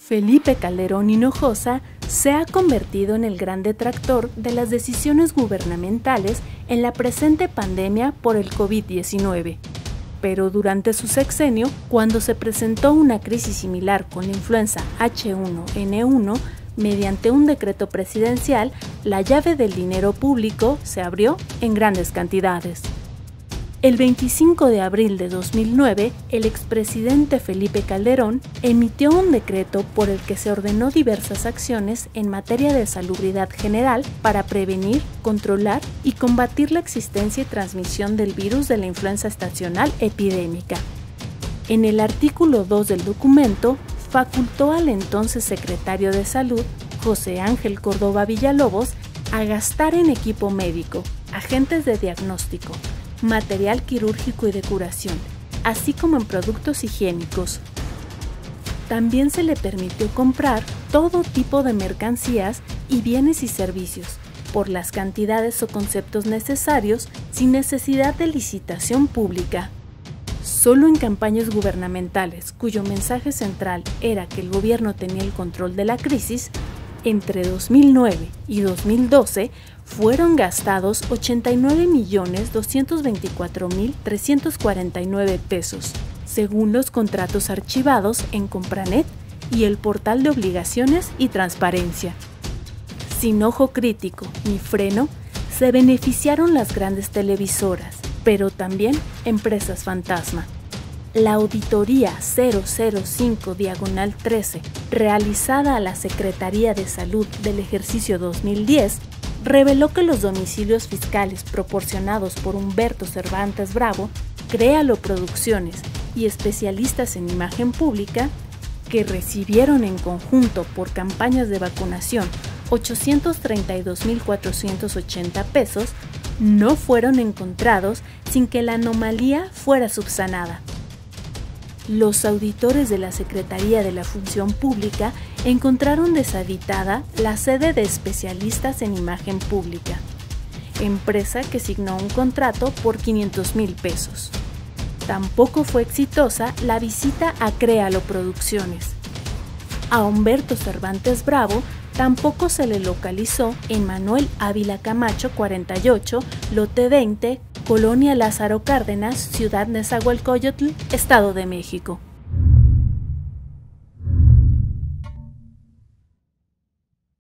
Felipe Calderón Hinojosa se ha convertido en el gran detractor de las decisiones gubernamentales en la presente pandemia por el COVID-19. Pero durante su sexenio, cuando se presentó una crisis similar con la influenza H1N1, mediante un decreto presidencial, la llave del dinero público se abrió en grandes cantidades. El 25 de abril de 2009, el expresidente Felipe Calderón emitió un decreto por el que se ordenó diversas acciones en materia de salubridad general para prevenir, controlar y combatir la existencia y transmisión del virus de la influenza estacional epidémica. En el artículo 2 del documento, facultó al entonces secretario de Salud, José Ángel Córdoba Villalobos, a gastar en equipo médico, agentes de diagnóstico, material quirúrgico y de curación, así como en productos higiénicos. También se le permitió comprar todo tipo de mercancías y bienes y servicios, por las cantidades o conceptos necesarios, sin necesidad de licitación pública. Solo en campañas gubernamentales, cuyo mensaje central era que el gobierno tenía el control de la crisis, entre 2009 y 2012 fueron gastados 89.224.349 pesos, según los contratos archivados en Compranet y el portal de obligaciones y transparencia. Sin ojo crítico ni freno, se beneficiaron las grandes televisoras, pero también empresas fantasma. La auditoría 005/13, realizada a la Secretaría de Salud del ejercicio 2010, reveló que los domicilios fiscales proporcionados por Humberto Cervantes Bravo, Créalo Producciones y especialistas en imagen pública, que recibieron en conjunto por campañas de vacunación 832.480 pesos, no fueron encontrados sin que la anomalía fuera subsanada. Los auditores de la Secretaría de la Función Pública encontraron deshabitada la sede de especialistas en imagen pública, empresa que signó un contrato por 500,000 pesos. Tampoco fue exitosa la visita a Créalo Producciones. A Humberto Cervantes Bravo tampoco se le localizó en Manuel Ávila Camacho 48, lote 20, Colonia Lázaro Cárdenas, Ciudad Nezahualcóyotl, Estado de México.